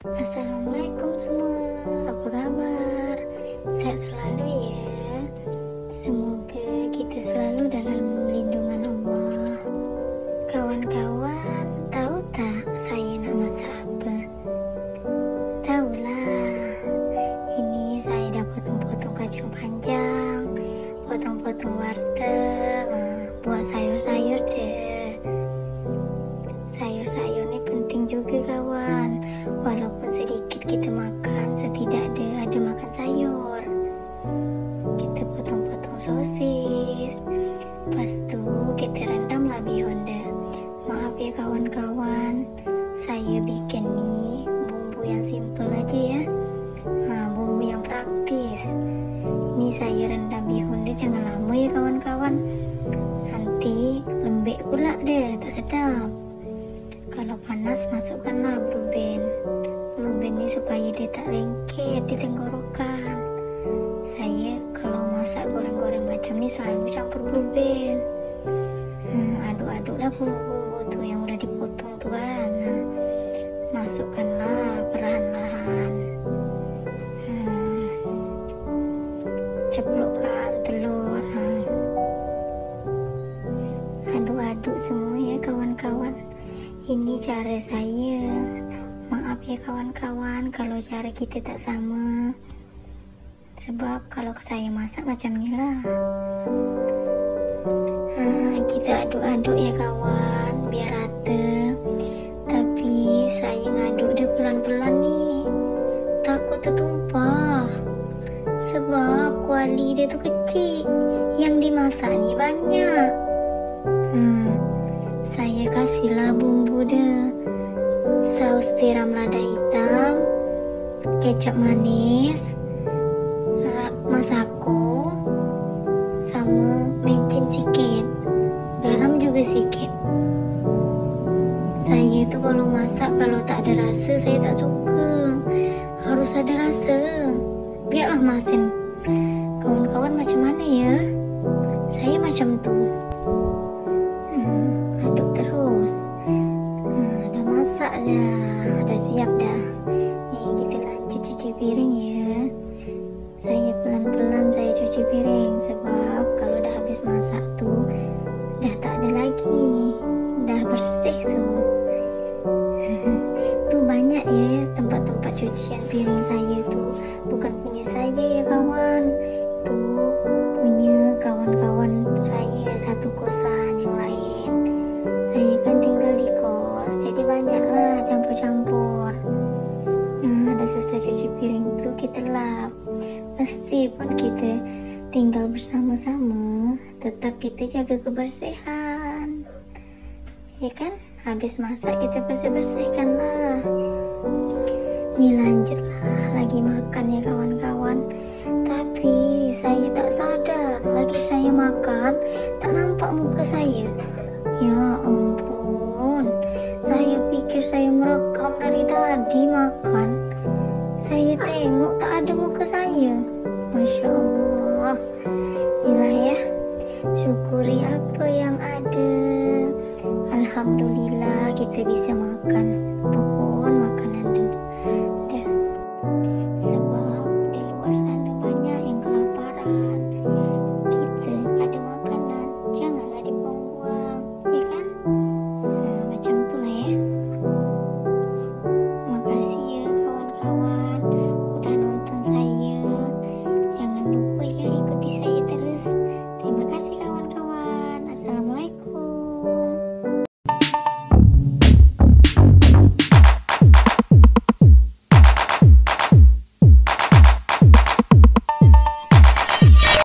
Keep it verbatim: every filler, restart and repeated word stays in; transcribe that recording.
Assalamualaikum semua, apa kabar? Sehat selalu ya. Semoga kita selalu dalam lindungan Allah. Kawan-kawan, tahu tak saya nak masak apa? Tahulah, ini saya dah potong-potong kacang panjang, potong-potong wortel, buat sayur-sayur deh. Sayur-sayur ni penting juga kawan. Walaupun sedikit kita makan, setidaknya ada makan sayur. Kita potong-potong sosis, lepas tu kita rendamlah bihun dia. Maaf ya kawan-kawan, saya bikin ni bumbu yang simple aja ya. Ha, bumbu yang praktis. Ni saya rendam bihun dia jangan lama ya kawan-kawan. Nanti lembek pula dia, tak sedap. Kalau panas, masukkanlah blue band. Blue band ni supaya dia tak lengket di tenggorokan. Saya kalau masak goreng-goreng macam ni selalu campur blue band. Hmm, aduk-aduklah bumbu-bumbu tu yang udah dipotong tu kan. Nah, masukkanlah perlahan-lahan. Hmm, ceplokkan telur. Hmm. Aduk-aduk semua ya kawan-kawan. Ini cara saya. Maaf ya kawan-kawan kalau cara kita tak sama. Sebab kalau saya masak macam ni lah. Ha, kita aduk-aduk ya kawan, biar rata. Tapi saya ngaduk dia pelan-pelan ni. Takut tertumpah. Sebab kuali dia tu kecil. Yang dimasak ni banyak. Hmm. Saya kasihlah bumbu dia. Saus tiram lada hitam, kecap manis, masako, sama mecin sikit, garam juga sikit. Saya tu kalau masak kalau tak ada rasa saya tak suka. Harus ada rasa. Biarlah masin. Kawan-kawan macam mana ya? Saya macam tu. Masak dah, dah siap dah. Ni kita lanjut cuci piring ya. Saya pelan-pelan saya cuci piring sebab kalau dah habis masak tu dah tak ada lagi, dah bersih semua. Tu banyak ya tempat-tempat cucian piring saya tu, bukan punya saya ya kawan. Tu punya kawan-kawan saya satu kosan yang lain. Saya kan tinggal di kos, jadi banyaklah campur-campur. Nah, ada selesai cuci piring tu kita lap. Meskipun kita tinggal bersama-sama, tetap kita jaga kebersihan. Ya kan? Habis masak kita bersih-bersihkan lah. Ni lanjutlah lagi makan ya kawan-kawan. Tapi saya tak sadar, lagi saya makan tak nampak muka saya. Ya ampun, saya pikir saya merekam dari tadi makan. Saya tengok tak ada muka saya. Masya Allah. Inilah ya, syukuri apa yang ada. Alhamdulillah kita bisa makan.